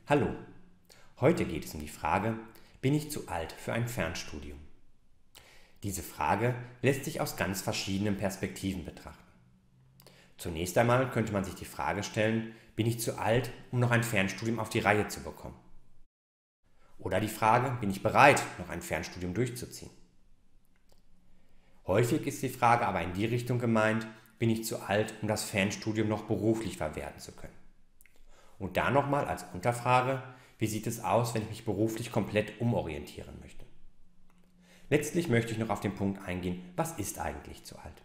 Hallo, heute geht es um die Frage, bin ich zu alt für ein Fernstudium? Diese Frage lässt sich aus ganz verschiedenen Perspektiven betrachten. Zunächst einmal könnte man sich die Frage stellen, bin ich zu alt, um noch ein Fernstudium auf die Reihe zu bekommen? Oder die Frage, bin ich bereit, noch ein Fernstudium durchzuziehen? Häufig ist die Frage aber in die Richtung gemeint, bin ich zu alt, um das Fernstudium noch beruflich verwerten zu können? Und da nochmal als Unterfrage, wie sieht es aus, wenn ich mich beruflich komplett umorientieren möchte? Letztlich möchte ich noch auf den Punkt eingehen, was ist eigentlich zu alt?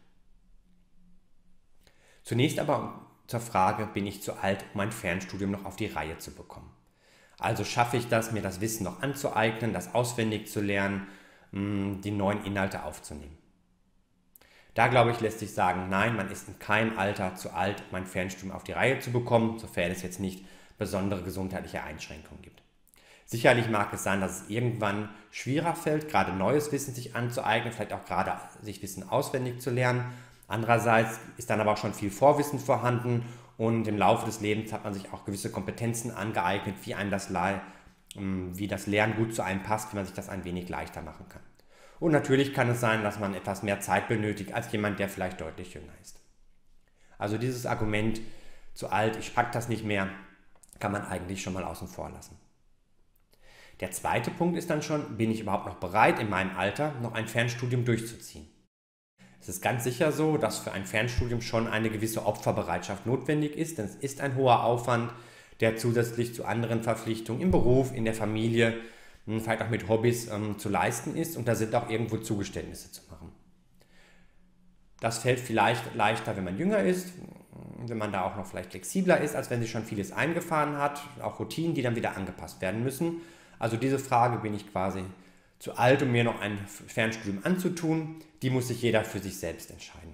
Zunächst aber zur Frage, bin ich zu alt, um ein Fernstudium noch auf die Reihe zu bekommen? Also schaffe ich das, mir das Wissen noch anzueignen, das auswendig zu lernen, die neuen Inhalte aufzunehmen? Da glaube ich, lässt sich sagen, nein, man ist in keinem Alter zu alt, um ein Fernstudium auf die Reihe zu bekommen, sofern es jetzt nicht besondere gesundheitliche Einschränkungen gibt. Sicherlich mag es sein, dass es irgendwann schwerer fällt, gerade neues Wissen sich anzueignen, vielleicht auch gerade sich Wissen auswendig zu lernen. Andererseits ist dann aber auch schon viel Vorwissen vorhanden und im Laufe des Lebens hat man sich auch gewisse Kompetenzen angeeignet, wie das Lernen gut zu einem passt, wie man sich das ein wenig leichter machen kann. Und natürlich kann es sein, dass man etwas mehr Zeit benötigt als jemand, der vielleicht deutlich jünger ist. Also dieses Argument, zu alt, ich pack das nicht mehr, kann man eigentlich schon mal außen vor lassen. Der zweite Punkt ist dann schon, bin ich überhaupt noch bereit, in meinem Alter noch ein Fernstudium durchzuziehen? Es ist ganz sicher so, dass für ein Fernstudium schon eine gewisse Opferbereitschaft notwendig ist, denn es ist ein hoher Aufwand, der zusätzlich zu anderen Verpflichtungen im Beruf, in der Familie, vielleicht auch mit Hobbys zu leisten ist, und da sind auch irgendwo Zugeständnisse zu machen. Das fällt vielleicht leichter, wenn man jünger ist, wenn man da auch noch vielleicht flexibler ist, als wenn sich schon vieles eingefahren hat, auch Routinen, die dann wieder angepasst werden müssen. Also diese Frage, bin ich quasi zu alt, um mir noch ein Fernstudium anzutun, die muss sich jeder für sich selbst entscheiden.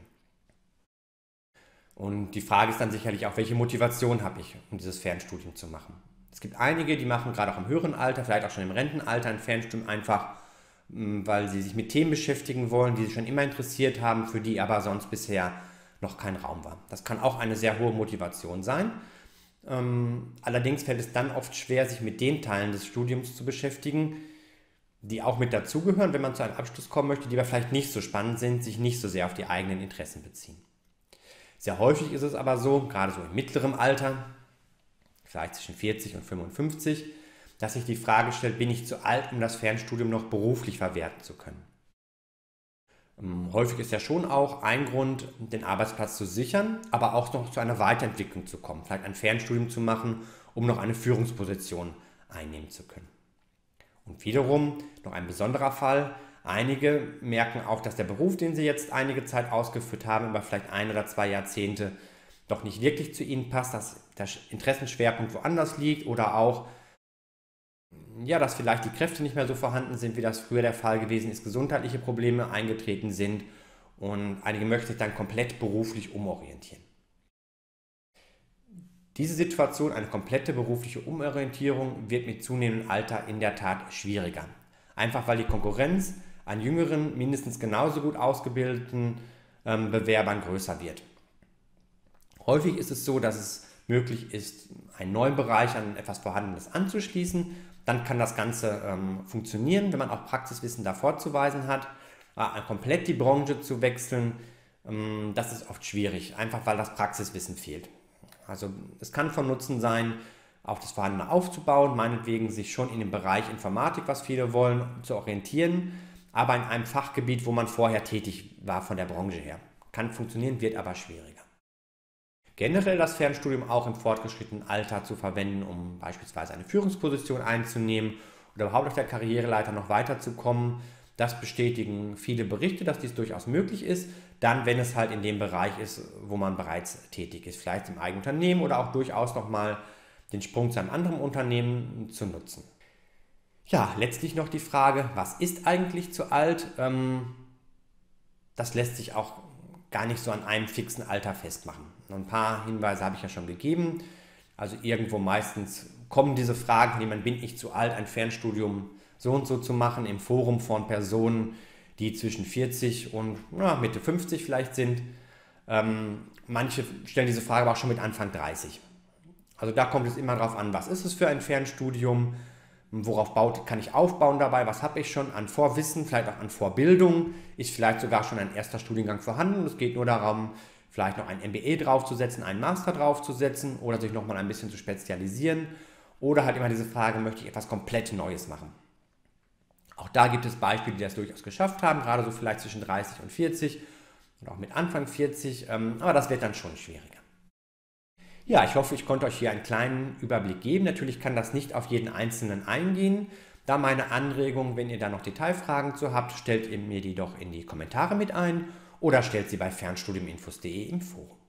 Und die Frage ist dann sicherlich auch, welche Motivation habe ich, um dieses Fernstudium zu machen? Es gibt einige, die machen gerade auch im höheren Alter, vielleicht auch schon im Rentenalter ein Fernstudium einfach, weil sie sich mit Themen beschäftigen wollen, die sie schon immer interessiert haben, für die aber sonst bisher noch kein Raum war. Das kann auch eine sehr hohe Motivation sein. Allerdings fällt es dann oft schwer, sich mit den Teilen des Studiums zu beschäftigen, die auch mit dazugehören, wenn man zu einem Abschluss kommen möchte, die aber vielleicht nicht so spannend sind, sich nicht so sehr auf die eigenen Interessen beziehen. Sehr häufig ist es aber so, gerade so im mittleren Alter, vielleicht zwischen 40 und 55, dass sich die Frage stellt, bin ich zu alt, um das Fernstudium noch beruflich verwerten zu können? Häufig ist ja schon auch ein Grund, den Arbeitsplatz zu sichern, aber auch noch zu einer Weiterentwicklung zu kommen, vielleicht ein Fernstudium zu machen, um noch eine Führungsposition einnehmen zu können. Und wiederum noch ein besonderer Fall, einige merken auch, dass der Beruf, den sie jetzt einige Zeit ausgeführt haben, über vielleicht 1 oder 2 Jahrzehnte, doch nicht wirklich zu ihnen passt, dass der Interessenschwerpunkt woanders liegt oder auch, ja, dass vielleicht die Kräfte nicht mehr so vorhanden sind, wie das früher der Fall gewesen ist, gesundheitliche Probleme eingetreten sind und einige möchten sich dann komplett beruflich umorientieren. Diese Situation, eine komplette berufliche Umorientierung, wird mit zunehmendem Alter in der Tat schwieriger. Einfach weil die Konkurrenz an jüngeren, mindestens genauso gut ausgebildeten Bewerbern größer wird. Häufig ist es so, dass es möglich ist, einen neuen Bereich an etwas Vorhandenes anzuschließen. Dann kann das Ganze funktionieren, wenn man auch Praxiswissen da vorzuweisen hat. Komplett die Branche zu wechseln, das ist oft schwierig, einfach weil das Praxiswissen fehlt. Also es kann von Nutzen sein, auch das Vorhandene aufzubauen, meinetwegen sich schon in dem Bereich Informatik, was viele wollen, zu orientieren, aber in einem Fachgebiet, wo man vorher tätig war von der Branche her. Kann funktionieren, wird aber schwieriger. Generell das Fernstudium auch im fortgeschrittenen Alter zu verwenden, um beispielsweise eine Führungsposition einzunehmen oder überhaupt auf der Karriereleiter noch weiterzukommen. Das bestätigen viele Berichte, dass dies durchaus möglich ist, dann wenn es halt in dem Bereich ist, wo man bereits tätig ist, vielleicht im eigenen Unternehmen oder auch durchaus nochmal den Sprung zu einem anderen Unternehmen zu nutzen. Ja, letztlich noch die Frage, was ist eigentlich zu alt? Das lässt sich auch gar nicht so an einem fixen Alter festmachen. Ein paar Hinweise habe ich ja schon gegeben. Also irgendwo meistens kommen diese Fragen, von jemand, bin ich zu alt, ein Fernstudium so und so zu machen, im Forum von Personen, die zwischen 40 und Mitte 50 vielleicht sind. Manche stellen diese Frage aber auch schon mit Anfang 30. Also da kommt es immer darauf an, was ist es für ein Fernstudium, worauf kann ich aufbauen dabei, was habe ich schon an Vorwissen, vielleicht auch an Vorbildung, ist vielleicht sogar schon ein erster Studiengang vorhanden. Es geht nur darum, vielleicht noch ein MBA draufzusetzen, einen Master draufzusetzen oder sich nochmal ein bisschen zu spezialisieren. Oder halt immer diese Frage, möchte ich etwas komplett Neues machen? Auch da gibt es Beispiele, die das durchaus geschafft haben, gerade so vielleicht zwischen 30 und 40 und auch mit Anfang 40, aber das wird dann schon schwieriger. Ja, ich hoffe, ich konnte euch hier einen kleinen Überblick geben. Natürlich kann das nicht auf jeden Einzelnen eingehen. Da meine Anregung, wenn ihr da noch Detailfragen zu habt, stellt ihr mir die doch in die Kommentare mit ein oder stellt sie bei fernstudiuminfos.de im Forum.